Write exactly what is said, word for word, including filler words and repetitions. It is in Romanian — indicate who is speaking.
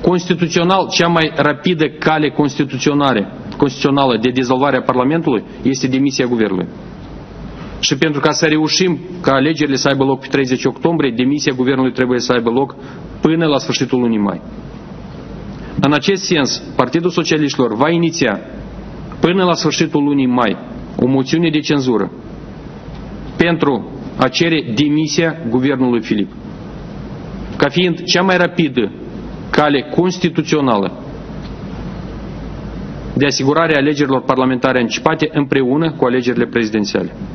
Speaker 1: Constituțional, cea mai rapidă cale constituțională de dizolvare a Parlamentului este demisia guvernului. Și pentru ca să reușim ca alegerile să aibă loc pe treizeci octombrie, demisia guvernului trebuie să aibă loc până la sfârșitul lunii mai. În acest sens, Partidul Socialiștilor va iniția până la sfârșitul lunii mai o moțiune de cenzură pentru a cere demisia guvernului Filip, ca fiind cea mai rapidă cale constituțională de asigurare a alegerilor parlamentare anticipate împreună cu alegerile prezidențiale.